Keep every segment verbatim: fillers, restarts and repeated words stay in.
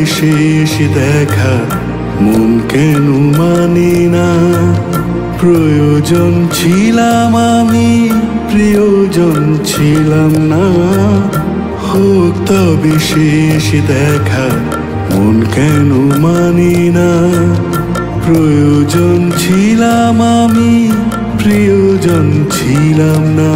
বিশেষ দেখা মন কেন মানে না? প্রয়োজন ছিলাম আমি, প্রিয়জন ছিলাম না। হোক তবে শেষ দেখা মন কেন মানে না? প্রয়োজন ছিলাম আমি, প্রিয়জন ছিলাম না।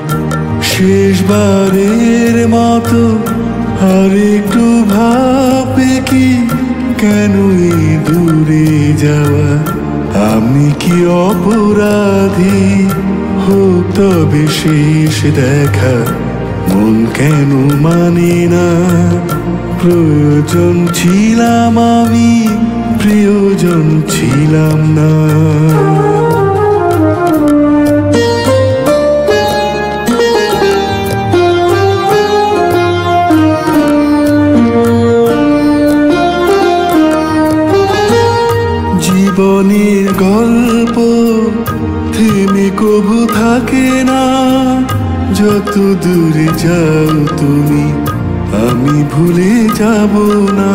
শেষবারের মতো আর একটু ভাবে কি কেন এই দূরে যাওয়া? আমি কি অপরাধী? হোক তবে শেষ দেখা মন কেন মানে না? প্রয়োজন ছিলাম আমি, প্রিয়জন ছিলাম না। জীবনের গল্প থেমে কবু থাকে না। যত দূরে যাও তুমি, আমি ভুলে যাব না।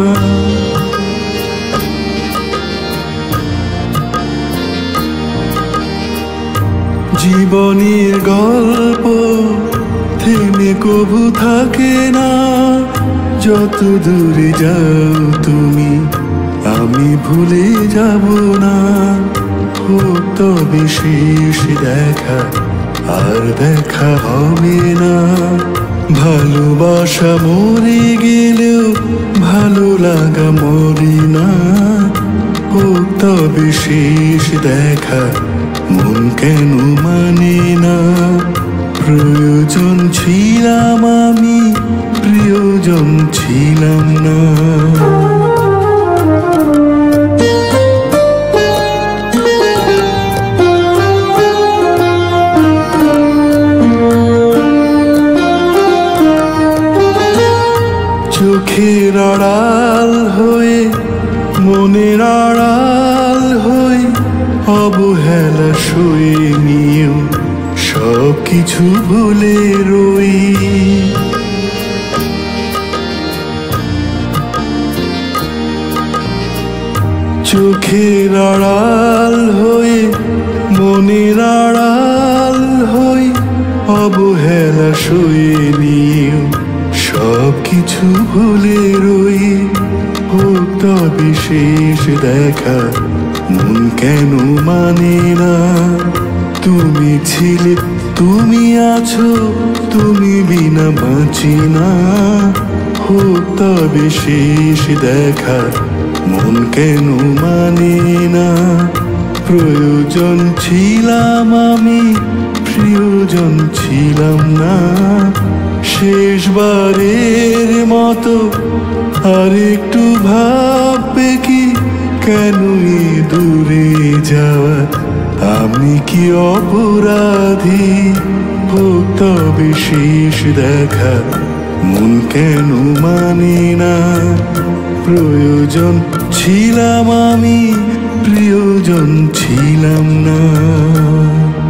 জীবনের গল্প থেমে কবু থাকে না। যত দূরে যাও তুমি, আমি ভুলে যাব না। হোক তবে শেষ দেখা আর দেখা হবে না। ভালোবাসা মরে গেলেও ভালো লাগা মরে না। হোক তবে শেষ দেখা মন কেন মানে না? প্রয়োজন ছিলাম আমি, প্রিয়জন ছিলাম না। চোখের আড়াল হয়ে, মনের আড়াল হয়ে, অবহেলা সয়ে নিয়েও সব কিছু ভুলে রই। চোখের আড়াল হয়ে, মনের আড়াল হয়ে, অবহেলা সয়ে নিয়েও সব কিছু ভুলে রই। হোক তবে শেষ দেখা মন কেন মানে না? তুমি ছিলে, তুমি আছো, তুমি বিনা বাঁচি না। হোক তবে শেষ দেখা মন কেন মানে না? প্রয়োজন ছিলাম আমি, প্রিয়জন ছিলাম না। শেষবারের মতো আর একটু ভাববে কি কেন এ দূরে যাওয়া? আমি কি অপরাধী? হোক তবে শেষ দেখা মন কেন মানে না? প্রয়োজন ছিলাম আমি, প্রিয়জন ছিলাম না।